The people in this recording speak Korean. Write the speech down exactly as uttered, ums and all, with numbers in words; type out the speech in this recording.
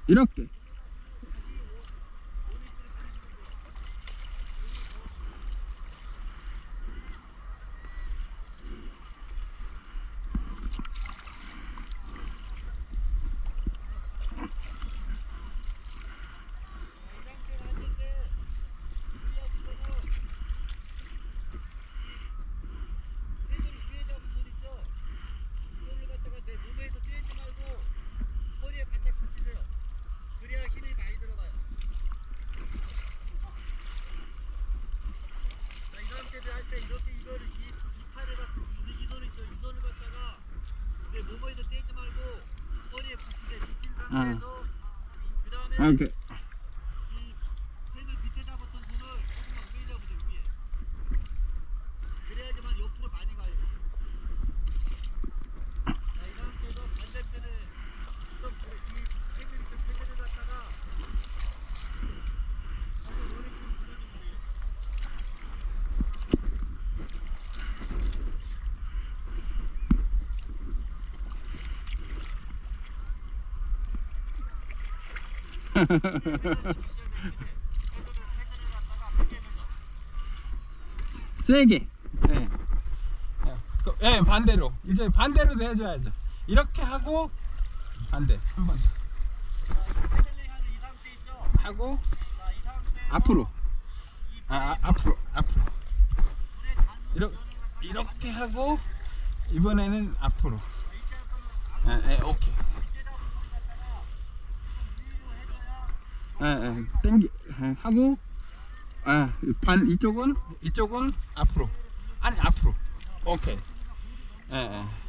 이렇게. 아, 오케이. 이 펜을 밑에 잡았던 손을 조금만 위에 잡으세요. 위에. 그래야지만 옆으로 많이 가요. 자, 이 상태에서 반대편에 있던 이 패드를 패드를 갖다가 다시 원위치로 붙여주면 돼요. 세게. 예. 예, 예, 반대로. 이제 반대로도 해줘야죠. 이렇게 하고 반대 한 번 패들링하는 이 상태 있죠? 하고 자, 이 상태에서 앞으로. 이 아, 아 앞으로 앞으로. 불의 단으로 이렇게 전을 갖다가 이렇게 하고 이번에는 앞으로. 이렇게 할 거면 예, 예, 오케이. 밑에 잡은 손 갖다가 좀 위로 해줘야 예, 예, 당기 예, 하고 아, 반 이쪽은 이쪽은 앞으로. 아니 앞으로. 오케이. 예, 예.